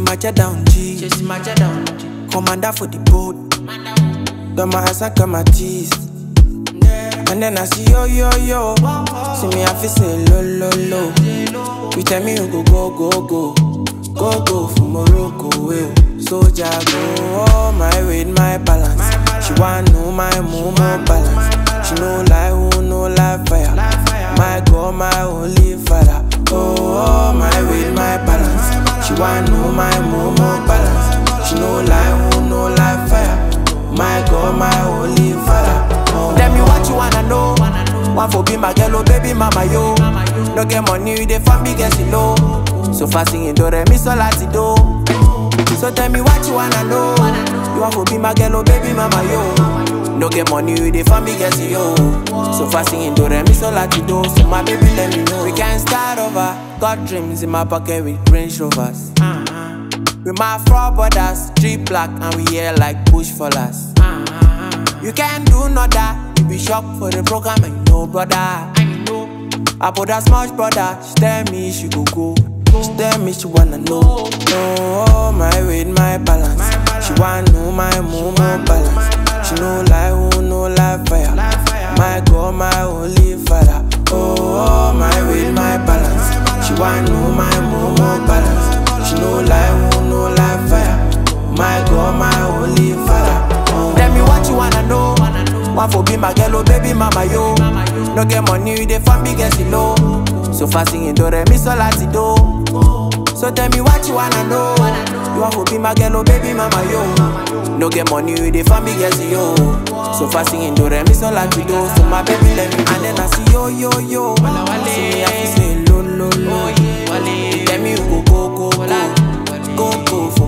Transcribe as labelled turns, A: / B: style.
A: Maja down G.
B: Chasing my jet down G.
A: Commander for the boat. Got my ass and got my teeth. And then I see yo. See me, I feel say lo. You tell me you go for Morocco, well. Soldier go all my weight, my balance. She want know my more balance. She know lie, who know lie fire. My God, my holy father. Oh, my weight, my balance. She want know my more balance. She know lie, who know lie fire. My God, my holy father. Tell me what you wanna know. One for be my girl, oh baby mama yo. No get money, you dey fan big and low. So fast singing do re mi so lati do. So tell me what you wanna know. You want to be my girl, oh baby mama yo. No get money, you dey fan big and yo. So fast singing do re mi so lati do. So my baby let me know. We can start over. Got dreams in my pocket with Range Rovers. With my four brothers, 3 black and we here like bush fallers. You can't do no that. You be shocked for the program and you know brother. I put that smart brother. She tell me she go. She tell me she wanna know. Oh, my weight, my balance. She wanna know my more balance. She know lie, who know lie fire. My God, my holy father. Oh, my weight, my balance. She wanna know my more balance. She know lie, who know lie fire. My God, my holy father. Tell me what you wanna know. One for be my girl, oh baby mama yo. No get money, you dey fan big and low. So fast singing do re mi so lati do. So tell me what you wanna know. You want to be my girl, oh baby mama yo. No get money, you dey fan big and yo. So fast singing do re mi so lati do. So my baby let me. And then I see yo. See me, I feel say lo. Tell me you go for